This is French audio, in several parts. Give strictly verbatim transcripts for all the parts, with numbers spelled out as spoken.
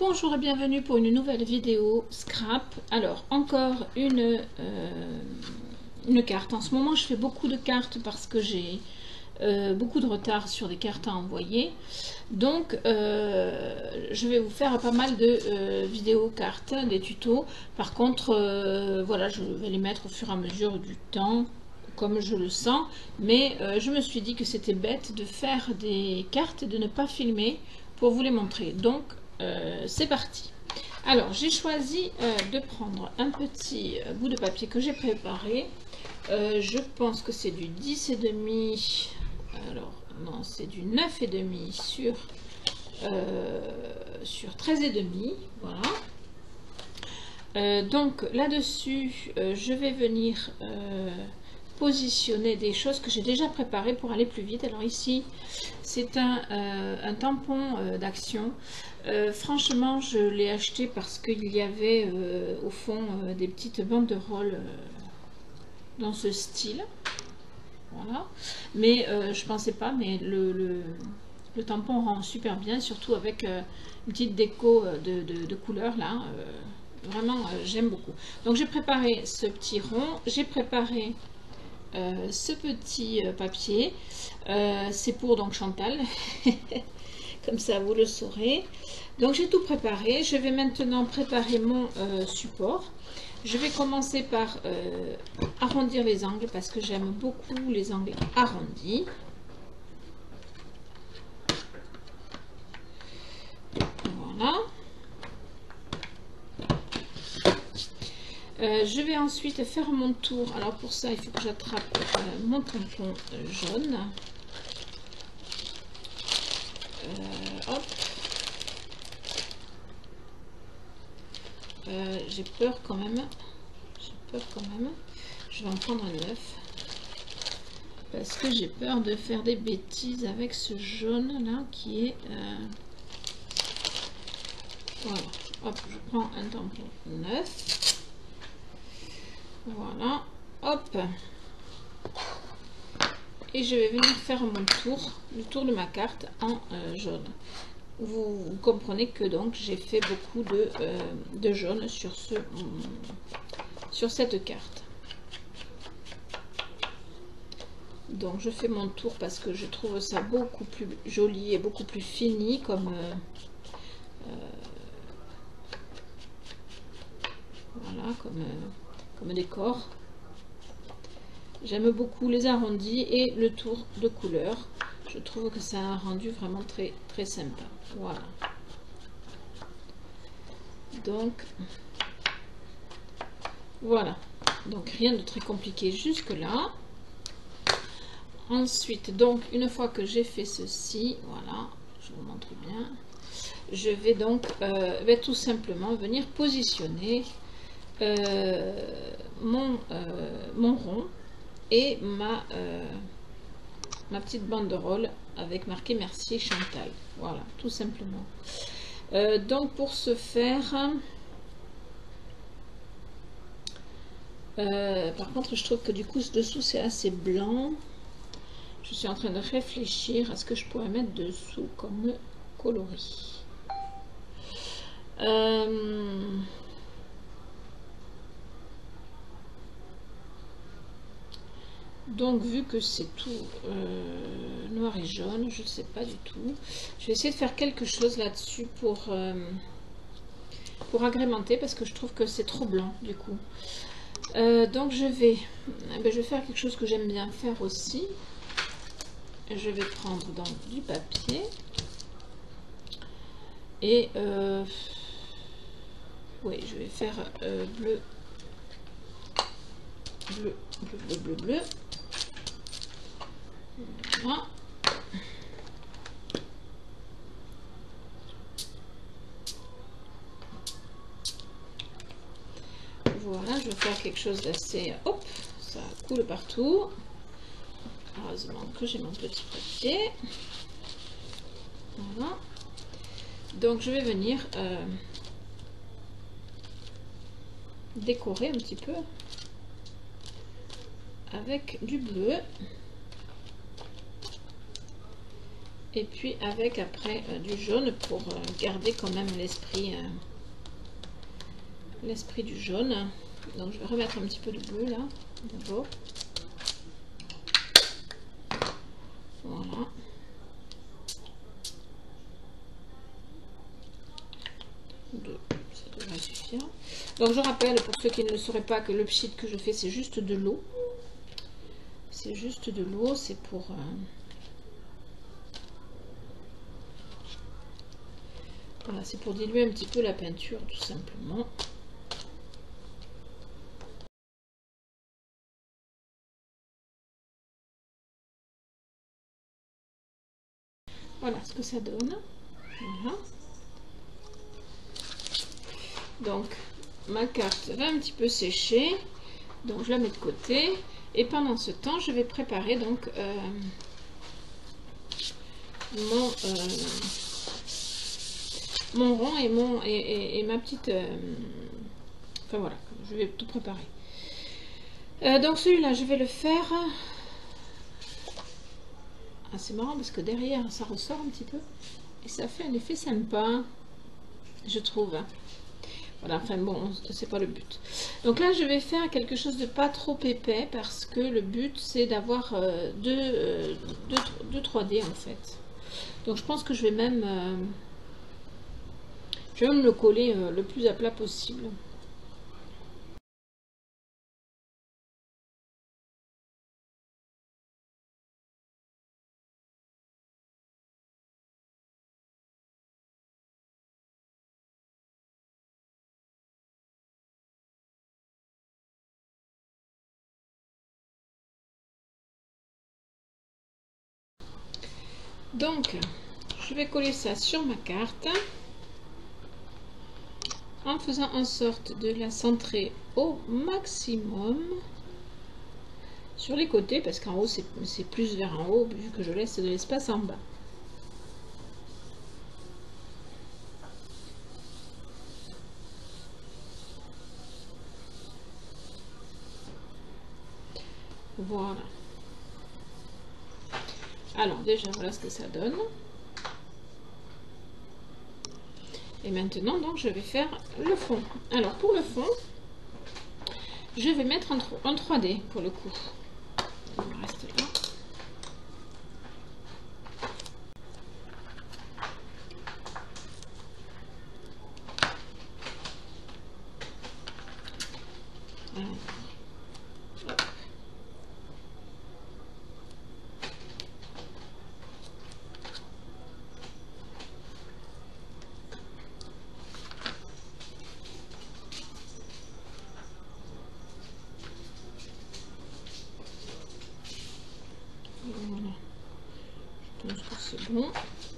Bonjour et bienvenue pour une nouvelle vidéo scrap. Alors encore une, euh, une carte. En ce moment je fais beaucoup de cartes parce que j'ai euh, beaucoup de retard sur des cartes à envoyer. Donc euh, je vais vous faire pas mal de euh, vidéos cartes, des tutos. Par contre euh, voilà, je vais les mettre au fur et à mesure du temps comme je le sens. Mais euh, je me suis dit que c'était bête de faire des cartes et de ne pas filmer pour vous les montrer. Donc Euh, c'est parti. Alors j'ai choisi euh, de prendre un petit euh, bout de papier que j'ai préparé. Euh, je pense que c'est du dix et demi. Alors non, c'est du neuf et demi sur euh, sur treize et demi. Voilà. Euh, donc là-dessus, euh, je vais venir euh, positionner des choses que j'ai déjà préparées pour aller plus vite. Alors ici, c'est un, euh, un tampon euh, d'action. Euh, franchement, je l'ai acheté parce qu'il y avait euh, au fond euh, des petites banderoles euh, dans ce style. Voilà. Mais euh, je pensais pas, mais le, le, le tampon rend super bien, surtout avec euh, une petite déco de, de, de couleurs là. Euh, vraiment, euh, j'aime beaucoup. Donc j'ai préparé ce petit rond, j'ai préparé euh, ce petit euh, papier. Euh, c'est pour donc Chantal. Comme ça vous le saurez. Donc j'ai tout préparé. Je vais maintenant préparer mon euh, support. Je vais commencer par euh, arrondir les angles parce que j'aime beaucoup les angles arrondis. Voilà. Euh, je vais ensuite faire mon tour. Alors pour ça, il faut que j'attrape euh, mon tampon jaune. Euh, hop. Euh, j'ai peur quand même. J'ai peur quand même. Je vais en prendre un neuf. Parce que j'ai peur de faire des bêtises avec ce jaune là qui est... Euh... Voilà. Hop, je prends un tampon neuf. Voilà. Hop. Et je vais venir faire mon tour, le tour de ma carte en euh, jaune. Vous, vous comprenez que donc j'ai fait beaucoup de, euh, de jaune sur, ce, sur cette carte. Donc je fais mon tour parce que je trouve ça beaucoup plus joli et beaucoup plus fini comme, euh, euh, voilà, comme, euh, comme décor. J'aime beaucoup les arrondis et le tour de couleur. Je trouve que ça a un rendu vraiment très très sympa. Voilà. Donc voilà. Donc rien de très compliqué jusque là. Ensuite, donc une fois que j'ai fait ceci, voilà, je vous montre bien. Je vais donc euh, vais tout simplement venir positionner euh, mon euh, mon rond et ma euh, ma petite banderole avec marqué merci Chantal. Voilà, tout simplement. Euh, donc pour ce faire, euh, par contre je trouve que du coup ce dessous c'est assez blanc. Je suis en train de réfléchir à ce que je pourrais mettre dessous comme coloris. Euh, Donc vu que c'est tout euh, noir et jaune, je ne sais pas du tout. Je vais essayer de faire quelque chose là-dessus pour, euh, pour agrémenter parce que je trouve que c'est trop blanc du coup. Euh, donc je vais, eh bien, je vais faire quelque chose que j'aime bien faire aussi. Je vais prendre donc du papier et euh, oui, je vais faire euh, bleu, bleu, bleu, bleu, bleu, bleu. Voilà. Voilà, je vais faire quelque chose d'assez... Hop, ça coule partout. Heureusement que j'ai mon petit papier. Voilà. Donc je vais venir euh, décorer un petit peu avec du bleu. Et puis avec après euh, du jaune pour euh, garder quand même l'esprit euh, l'esprit du jaune. Donc je vais remettre un petit peu de bleu là d'abord. Voilà. Deux, ça devrait suffire. Donc je rappelle pour ceux qui ne le sauraient pas que le pchit que je fais c'est juste de l'eau. C'est juste de l'eau, c'est pour... Euh, voilà, c'est pour diluer un petit peu la peinture tout simplement. Voilà ce que ça donne. Voilà. Donc ma carte va un petit peu sécher. Donc je la mets de côté. Et pendant ce temps, je vais préparer donc euh, mon, euh, mon rond et, mon, et, et, et ma petite... Euh, enfin voilà, je vais tout préparer. Euh, donc celui-là, je vais le faire... Ah, c'est marrant parce que derrière, ça ressort un petit peu. Et ça fait un effet sympa, je trouve. Voilà, enfin bon, c'est pas le but. Donc là, je vais faire quelque chose de pas trop épais parce que le but, c'est d'avoir euh, deux, euh, deux, deux trois D en fait. Donc je pense que je vais même, euh, je vais même le coller euh, le plus à plat possible. Donc, je vais coller ça sur ma carte en faisant en sorte de la centrer au maximum sur les côtés parce qu'en haut c'est plus vers en haut vu que je laisse de l'espace en bas. Voilà. Alors déjà voilà ce que ça donne. Et maintenant donc je vais faire le fond. Alors pour le fond, je vais mettre en trois D pour le coup. On reste là. Voilà. Je pense que c'est bon.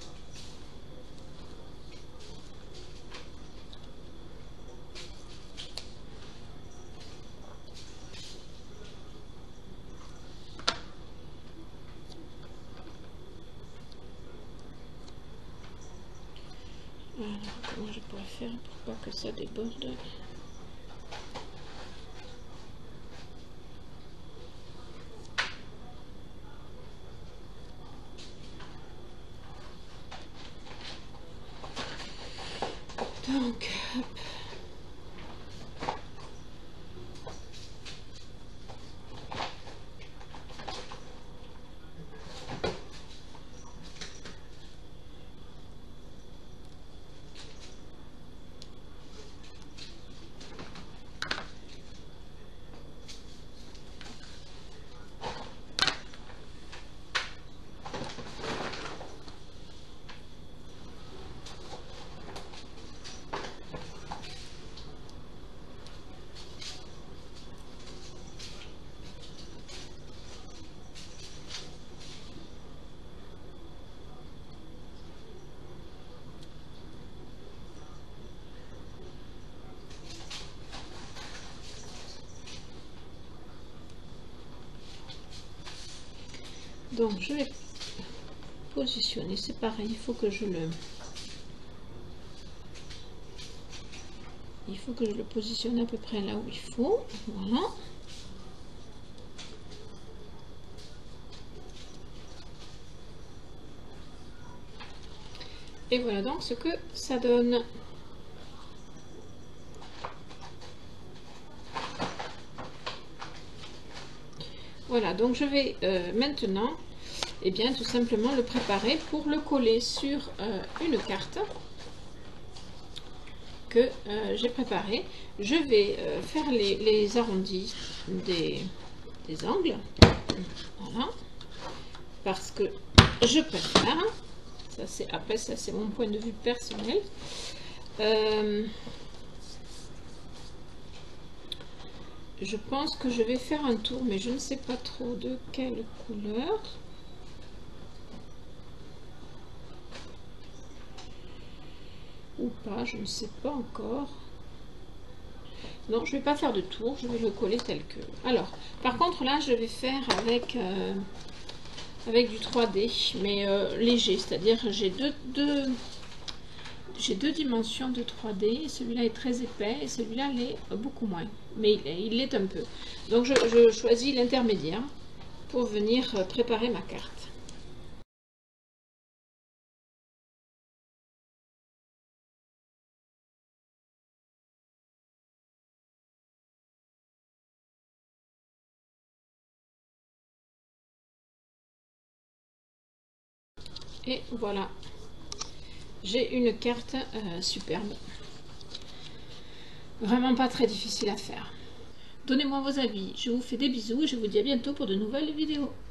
Alors, comment je pourrais faire pour pas que ça déborde? Donc, hop. Donc je vais positionner, c'est pareil, il faut que je le il faut que je le positionne à peu près là où il faut. Voilà. Et voilà donc ce que ça donne. Voilà, donc je vais euh, maintenant, et eh bien, tout simplement le préparer pour le coller sur euh, une carte que euh, j'ai préparée. Je vais euh, faire les, les arrondis des, des angles, voilà, parce que je préfère. Ça c'est après ça c'est mon point de vue personnel. Euh, Je pense que je vais faire un tour, mais je ne sais pas trop de quelle couleur. Ou pas, je ne sais pas encore. Non, je ne vais pas faire de tour, je vais le coller tel que. Alors, par contre, là, je vais faire avec, euh, avec du trois D, mais euh, léger, c'est-à-dire j'ai deux, deux, j'ai deux dimensions de trois D, celui-là est très épais et celui-là l'est beaucoup moins, mais il l'est un peu. Donc je, je choisis l'intermédiaire pour venir préparer ma carte. Et voilà, j'ai une carte euh, superbe. Vraiment pas très difficile à faire. Donnez-moi vos avis, je vous fais des bisous et je vous dis à bientôt pour de nouvelles vidéos.